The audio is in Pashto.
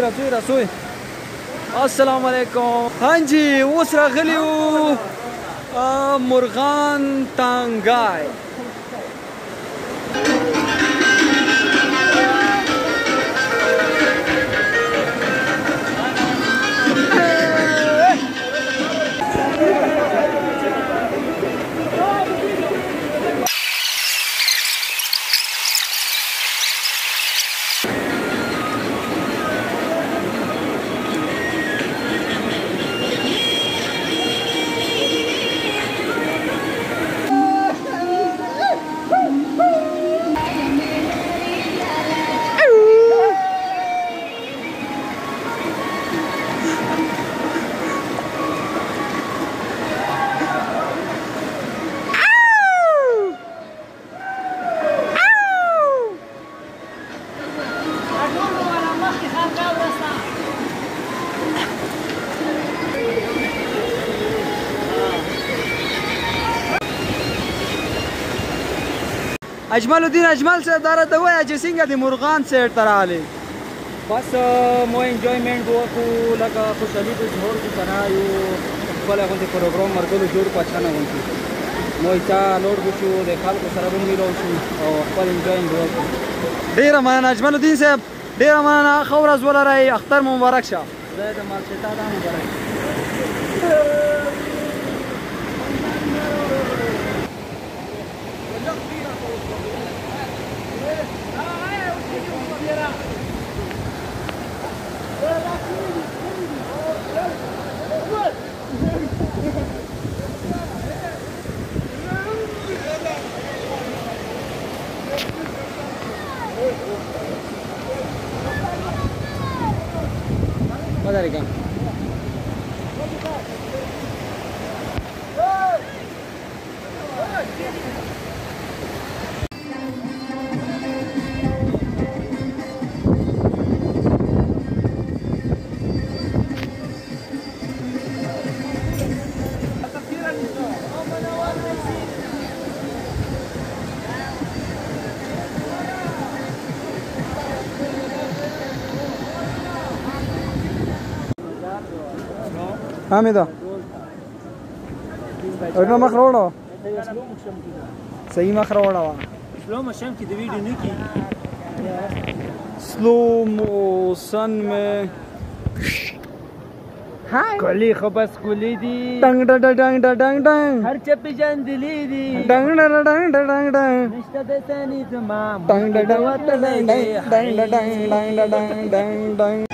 رسوي السلام علیکم. हाँ जी اوس راغلی وو مرغان تانګای. اجمل الدین اجمل صاحب داره ته وایه چې څنګه د مرغان سیټ ته راغلی؟ بس مو انجوایمنټ وکړو لکه خوشحالي په جوړ کې کنه یو خپله غوندې پروګرام مرګلو جوړ په اچانه غوندې مو ایچا لوډ وشو د خلکو سره به میلاو شو او خپل انجوایمنټ وکړو. ډېره مننه اجمل الدین صاحب، ډېره مننه. ښه ورځ ولرئ، اختر مو مبارک شه. خدای د مالشتا دا مبارک. Madariga. حامده ورنه مخ راوړه صحیح مخ راوړه سلو موشن کې د ویډیو نه کی سلو موشن میں کلی خو بس کلی دی ټنګ ډنګ ډنګ ډنګ ډنګ هر چپ جان دلی دی ډنګ ډنګ ډنګ ډنګ ډنګ نشته د ثاني زما ډنګ ډنګ ډنګ ډنګ ډنګ ډنګ ډنګ ډنګ